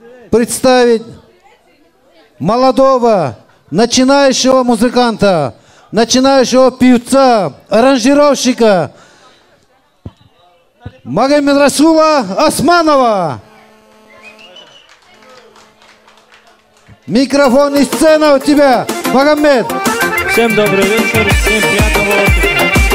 представить молодого, начинающего музыканта, начинающего певца, аранжировщика Магомедрасула Османова. Микрофон и сцена у тебя, Магомед. Всем добрый вечер, всем приятного отдыха.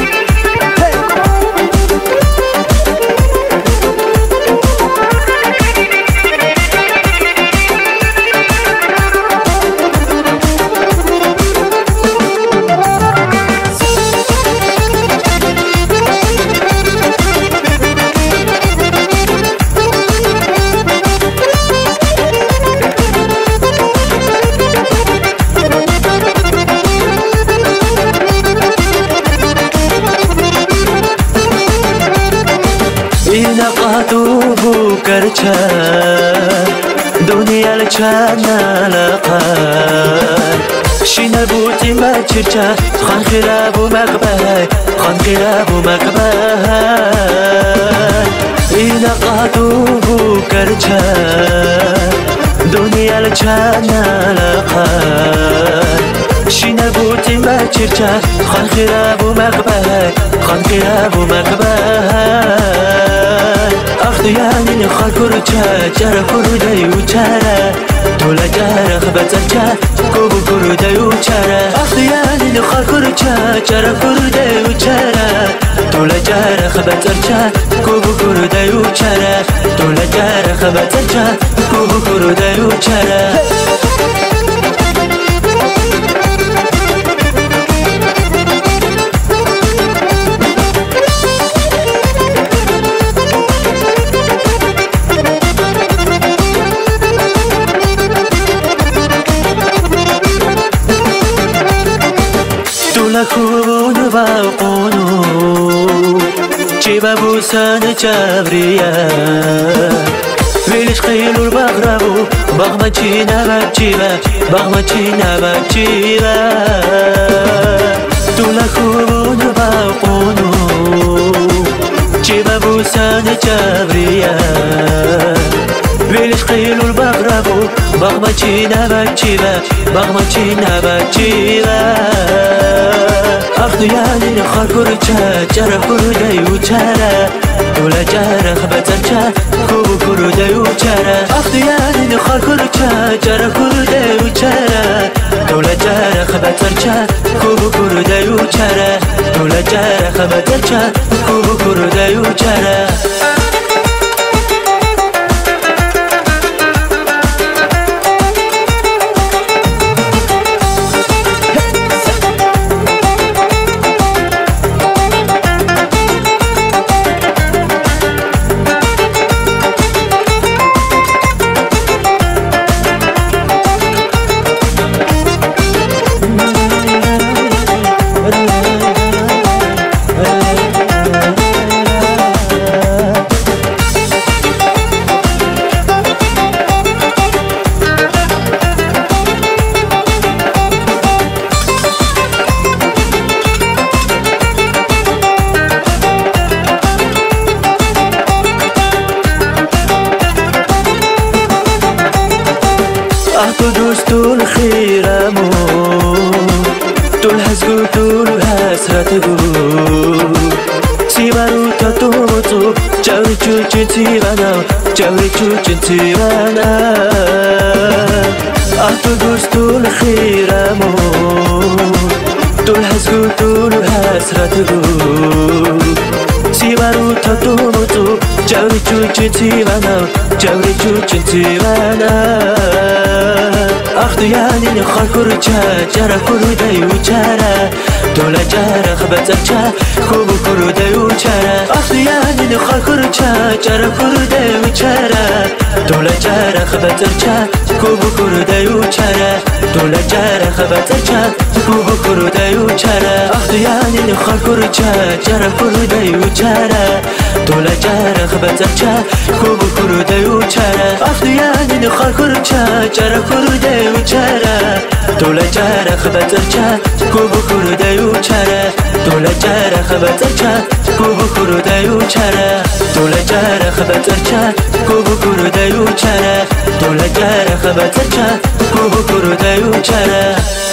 دنیا لچنا لقای شینه بودی مچرچه خان خراب و مقبه خان خراب و مقبه این قادو بو کرچه دنیا لچنا لقای شینه بودی مچرچه خان خراب و مقبه خان خراب و مقبه یعنی خالکور چرا کردیو چرا تولا چرا خبرچه کوبو کردیو چرا یعنی خالکور چرا کردیو چرا تولا چرا خبرچه کوبو کردیو چرا تولا چرا خبرچه کوبو کردیو چرا لكون باقونو جيبا بوسان جابريا ويلش خيلو البغربو بغما جينا بجيبا بغما جينا بجيبا لكون باقونو جيبا بوسان جابريا ويلش خيلو البغربو بغما جينا بجيبا بغما جينا بجيبا یعنی خالکور چرا کردیو چرا تولا چرا خبرچه کوبو کردیو چرا یعنی خالکور چرا کردیو چرا تولا چرا خبرچه کوبو کردیو چرا تولا چرا خبرچه کوبو کردیو چرا طول خيرامو طول حزقو طول حسرتقو سيبارو تطومتو جاوري چوچن تيوانا جاوري چوچن تيوانا طول خيرامو طول حزقو طول حسرتقو سيبارو تطومتو جاوري چوچن تيوانا جاوري چوچن تيوانا یعنی خالکور چرا کردیو چرا تولا چرا خبرچه کوبو کردیو چرا یعنی خالکور چرا کردیو چرا تولا چرا خبرچه کوبو کردیو چرا تولا چرا خبرچه کوبو کردیو چرا یعنی خالکور چرا کردیو چرا تولا چرا خبرچه کوبو کردیو چرا یعنی خالکور چرا کردیو چرا تولا چرا خبرچه کوبو کردیو چرا تولا چرا خبرچه کوبو کردیو چرا تولا چرا خبرچه کوبو کردیو چرا دولت کار خبر چه کوه کرده و چرا